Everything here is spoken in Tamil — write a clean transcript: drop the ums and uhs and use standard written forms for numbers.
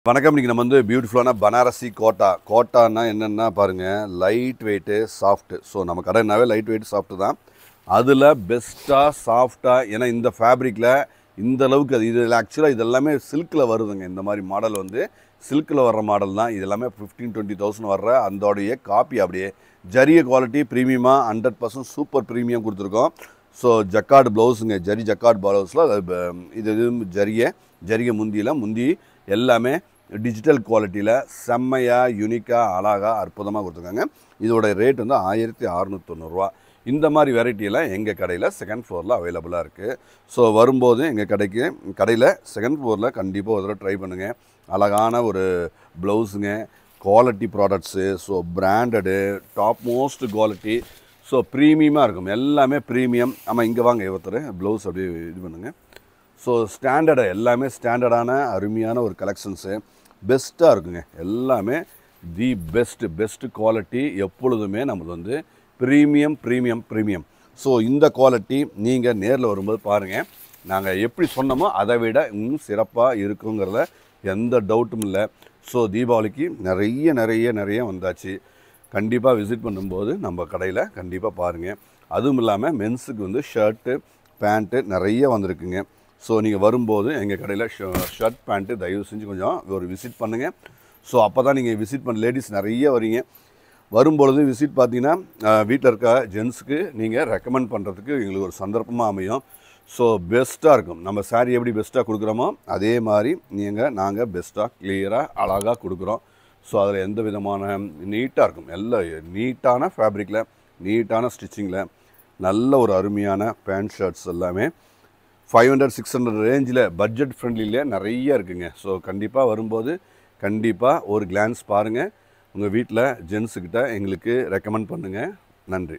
வணக்கம். இன்னைக்கு நம்ம வந்து பியூட்டிஃபுல்லான பனாரசி கோட்டா. கோட்டான்னா என்னென்னா பாருங்கள், லைட் வெயிட்டு சாஃப்ட்டு. ஸோ நம்ம கடைனாவே லைட் வெயிட் சாஃப்ட்டு தான். அதில் பெஸ்ட்டாக சாஃப்டாக, ஏன்னா இந்த ஃபேப்ரிக்கில் இந்த அளவுக்கு அது இதில் ஆக்சுவலாக இது எல்லாமே சில்கில் வருதுங்க. இந்த மாதிரி மாடல் வந்து சில்கில் வர்ற மாடல் தான். இது எல்லாமே 15-20,000 வர்ற அந்தோடைய காப்பி. அப்படியே ஜரிய குவாலிட்டி ப்ரீமியமாக 100% சூப்பர் ப்ரீமியம் கொடுத்துருக்கோம். ஸோ ஜக்கார்டு ப்ளவுஸுங்க, ஜரி ஜக்கார்டு ப்ளவுஸில் இது ஜரிகை முந்தி எல்லாமே டிஜிட்டல் குவாலிட்டியில் செம்மையாக யூனிக்காக அழகாக அற்புதமாக கொடுத்துருக்காங்க. இதோட ரேட் வந்து 1690 ரூபா. இந்த மாதிரி வெரைட்டியெல்லாம் எங்கள் கடையில் செகண்ட் ஃப்ளோரில் அவைலபிளாக இருக்குது. ஸோ வரும்போது எங்கள் கடையில் செகண்ட் ஃப்ளோரில் கண்டிப்பாக ஒரு தடவை ட்ரை பண்ணுங்கள். அழகான ஒரு ப்ளவுஸுங்க, quality products, so branded, top most quality, so ப்ரீமியமாக இருக்கும். எல்லாமே ப்ரீமியம். ஆமாம், இங்கே வாங்க ஒருத்தர் ப்ளவுஸ் அப்படியே இது பண்ணுங்கள். ஸோ ஸ்டாண்டர்டு எல்லாமே ஸ்டாண்டர்டான அருமையான ஒரு கலெக்ஷன்ஸு பெஸ்ட்டாக இருக்குங்க. எல்லாமே தி பெஸ்ட்டு குவாலிட்டி. எப்பொழுதுமே நம்மளுக்கு வந்து ப்ரீமியம். ஸோ இந்த குவாலிட்டி நீங்கள் நேரில் வரும்போது பாருங்கள். நாங்கள் எப்படி சொன்னோமோ அதை விட இன்னும் சிறப்பாக இருக்குங்கிறத எந்த டவுட்டும் இல்லை. ஸோ தீபாவளிக்கு நிறைய வந்தாச்சு. கண்டிப்பாக விசிட் பண்ணும்போது நம்ம கடையில் கண்டிப்பாக பாருங்கள். அதுவும் இல்லாமல் மென்ஸுக்கு வந்து ஷர்ட்டு பேண்ட்டு நிறைய வந்திருக்குங்க. ஸோ நீங்கள் வரும்போது எங்கள் கடையில் ஷர்ட் பேண்ட்டு தயவு செஞ்சு கொஞ்சம் ஒரு விசிட் பண்ணுங்கள். ஸோ அப்போ தான் நீங்கள் விசிட் பண்ண லேடிஸ் நிறைய வரீங்க. வரும்பொழுது விசிட் பார்த்தீங்கன்னா வீட்டில் இருக்க ஜென்ஸுக்கு நீங்கள் ரெக்கமெண்ட் பண்ணுறதுக்கு எங்களுக்கு ஒரு சந்தர்ப்பமாக அமையும். ஸோ பெஸ்ட்டாக இருக்கும். நம்ம சாரீ எப்படி பெஸ்ட்டாக கொடுக்குறோமோ அதே மாதிரி நாங்கள் பெஸ்ட்டாக கிளியராக அழகாக கொடுக்குறோம். ஸோ அதில் எந்த விதமான நீட்டாக இருக்கும். எல்லாம் நீட்டான ஃபேப்ரிக்கில், நீட்டான ஸ்டிச்சிங்கில், நல்ல ஒரு அருமையான பேண்ட் ஷர்ட்ஸ் எல்லாமே 500-600 ரேஞ்சில் பட்ஜெட் ஃப்ரெண்ட்லியில் நிறைய இருக்குங்க. ஸோ கண்டிப்பாக வரும்போது கண்டிப்பாக ஒரு கிளான்ஸ் பாருங்கள். உங்கள் வீட்டில் ஜென்ஸுக்கிட்ட எங்களுக்கு ரெக்கமெண்ட் பண்ணுங்கள். நன்றி.